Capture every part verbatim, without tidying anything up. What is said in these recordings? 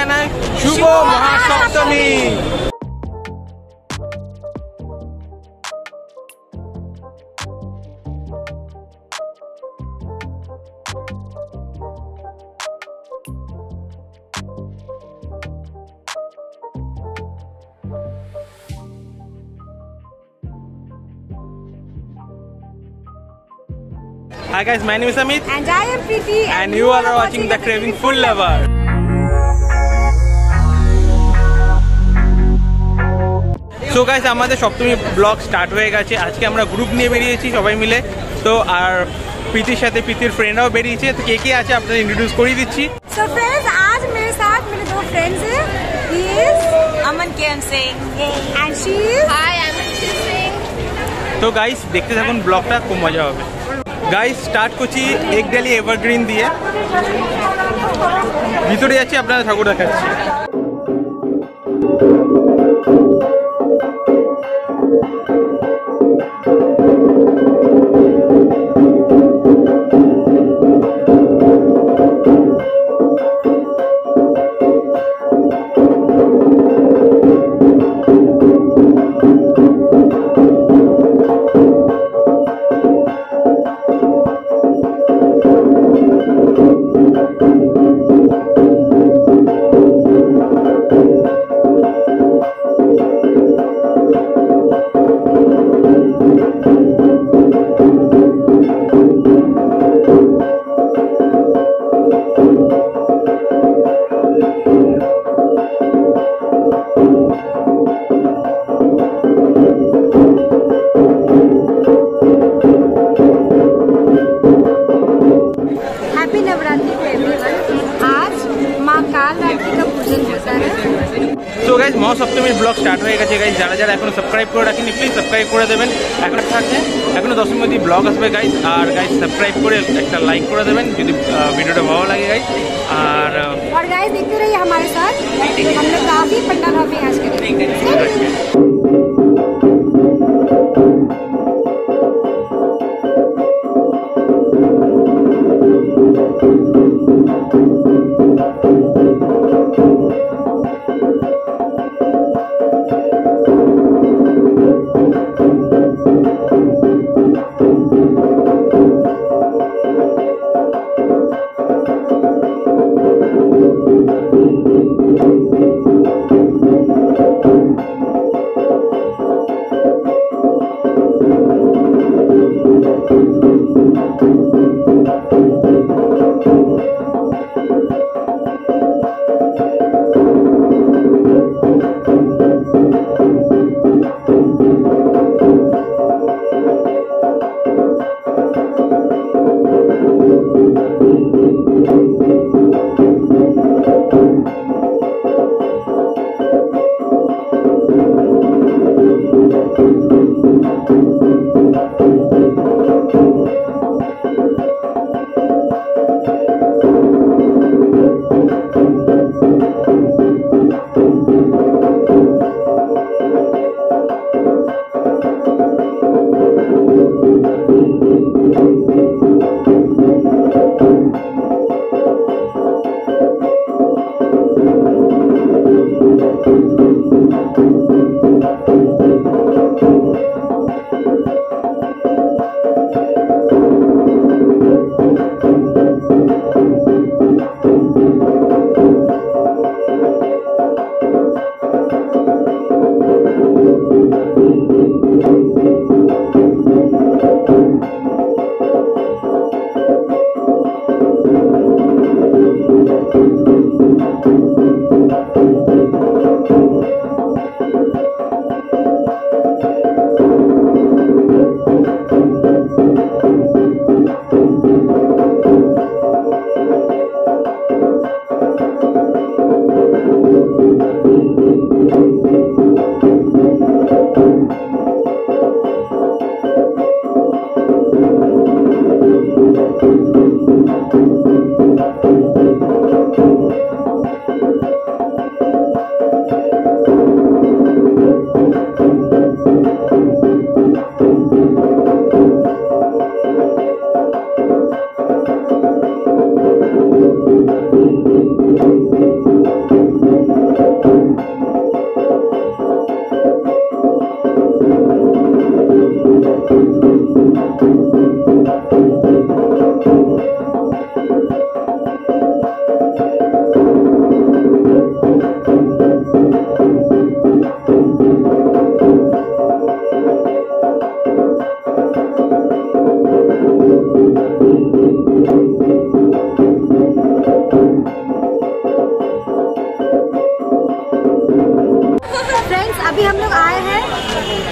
জানাই শুভ Mahasaptami. Hi guys, my name is Amit and I am Preeti and, and you are watching the Craving Full Lover. So guys, আমাদের সপ্তমী blog start হয়ে গেছে। আজকে আমরা group নিয়ে বেরিয়েছি সবাই মিলে। তো আর প্রীতির সাথে প্রীতির ফ্রেন্ডরাও বেরিয়েছে। তো কে কে আছে আপনাদের ইন্ট্রোডিউস করে দিচ্ছি। So friends, आज मेरे साथ मेरे दो फ्रेंड्स हैं। He is Aman Kim Singh and she is Hi, I'm Aman Singh. তো গাইস দেখতে থাকুন, ব্লগটা খুব মজা হবে। গাইস স্টার্ট করছি একডালি এভারগ্রিন দিয়ে, ভিতরে যাচ্ছি আপনারা ঠাকুর দেখাচ্ছি। তো গাইজ মহাসপ্তমীর ব্লগ স্টার্ট হয়ে গেছে। গাইজ যারা যারা এখনো সাবস্ক্রাইব করে রাখেনি প্লিজ সাবস্ক্রাইব করে দেবেন। এখন থাকছে এখনো দশ মিনিট ব্লগ আসবে গাইজ। আর গাইজ সাবস্ক্রাইব করে একটা লাইক করে দেবেন যদি ভিডিওটা ভালো লাগে গাইজ। আর और गाइस देखते रहिए हमारे साथ, हम लोग काफी पंडाल हॉपिंग आज करेंगे।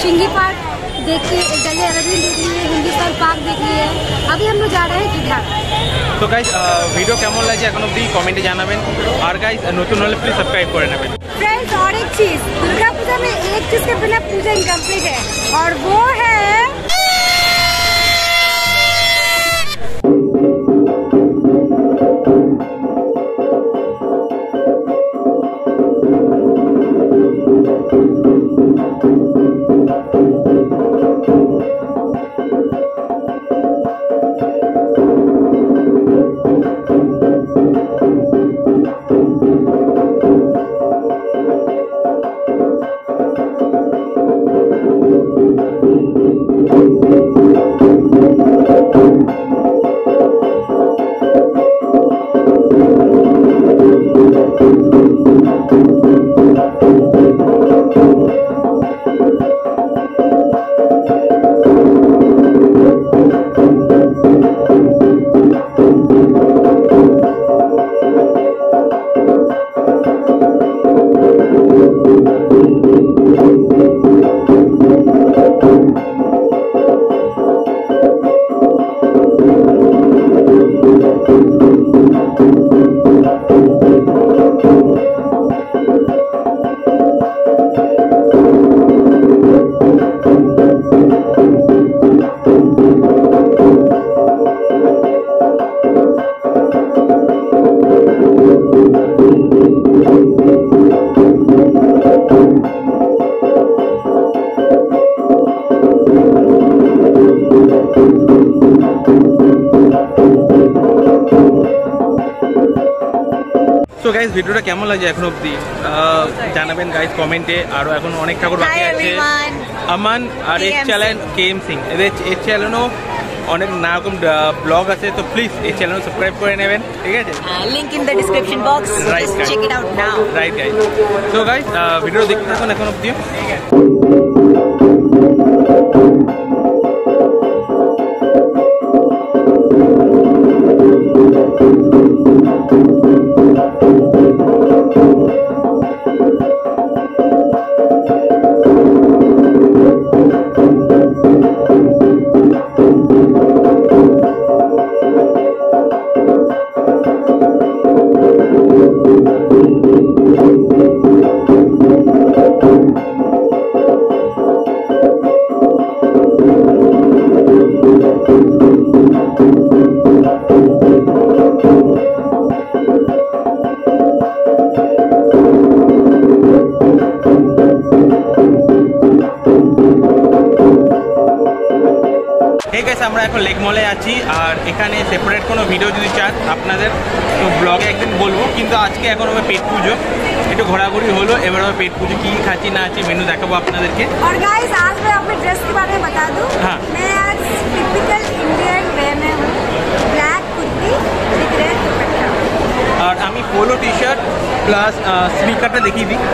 शिंगी पार्क देख लिए, एकदालिया एवरग्रीन देख लिए, हिंदुस्तान पार्क देख लिए। अभी हम लोग जा रहे हैं त्रिधारा। তো গাইস ভিডিও কেমন লাগছে এখন অবধি কমেন্টে জানাবেন, আর গাইস নতুন হলে প্লিজ সাবস্ক্রাইব করে নেবেন। फ्रेंड्स और एक चीज, दुर्गा पूजा में एक चीज के बिना पूजा इनकम्प्लीट है, और वो है তো গাইস ভিডিওটা কেমন লাগছে এখন অবধি জানাবেন গাইস কমেন্টে। আরও এখন অনেক ঠাকুর বাকি আছে। আমান আর এই চ্যানেল কেএম সিং, এদের এই চ্যানেলও অনেক নারকম ব্লগ আছে, তো প্লিজ এই চ্যানেল সাবস্ক্রাইব করে নেবেন, ঠিক আছে? Link in the description box, just check it out now. Right guys, তো গাইস ভিডিও দেখতে থাকুন এখন অবধি। আমরা এখন লেক মলে আছি, আর এখানে সেপারেট কোনো ভিডিও যদি চান আপনাদের তো ব্লগে একদিন বলবো, কিন্তু আজকে এখন হবে পেট পুজো, একটু ঘোরাঘুরি হলো, এবার হবে পেট পুজো কী খাচ্ছি না আছি মেনু দেখাবো আপনাদেরকে। और गाइस आज मैं अपने ड्रेस के बारे में बता दूं। हाँ। मैं आज टिपिकल इंडियन वे में हूँ, black kurti with red dupatta, আর আমি পোলো টি শার্ট প্লাস স্নিকারটা দেখিয়ে দিই।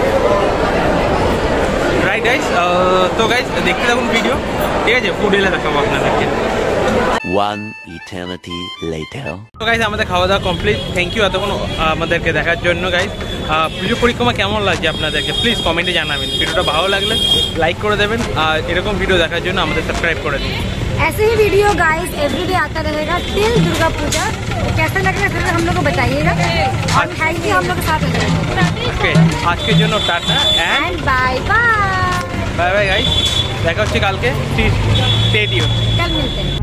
রাইট গাইস, তো গাইস দেখতে থাকুন ভিডিও, ঠিক আছে? ফুড এলে দেখাবো আপনাদেরকে। One eternity later. তো গাইস আমাদের খাওয়া দাওয়া কমপ্লিট, থ্যাংক ইউ এতক্ষণ আমাদেরকে দেখার জন্য। গাইস পুজো পরিক্রমা কেমন লাগছে আপনাদেরকে প্লিজ কমেন্টে জানাবেন। ভিডিওটা ভালো লাগলে লাইক করে দেবেন, আর এরকম ভিডিও দেখার জন্য আমাদের সাবস্ক্রাইব করে দিন। ऐसे ही वीडियो गाइस एवरीडे आता रहेगा टिल दुर्गा पूजा। तो कैसा लग रहा है फिर हम लोग को बताइएगा, और थैंक यू हम लोग के साथ रहने। ওকে, আজকের জন্য tata and and bye bye bye bye guys, দেখা হচ্ছে কালকে। স্টে টিউন, कल मिलते हैं।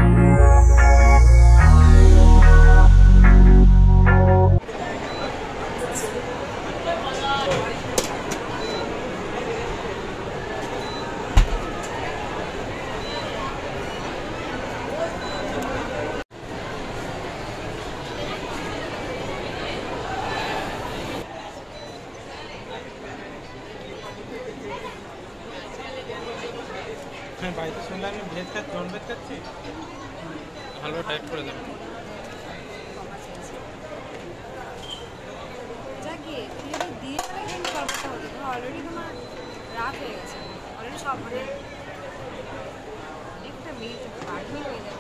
হ্যাঁ বাড়িতে শুনলাম আমি ভেজ খাচ্ছি, নন ভেজ খাচ্ছি, ভালো টাইপ করে দেবেন। অলরেডি তোমার রাত হয়ে গেছে, অলরেডি সব একটা মিট বাড়ি হয়ে গেছে।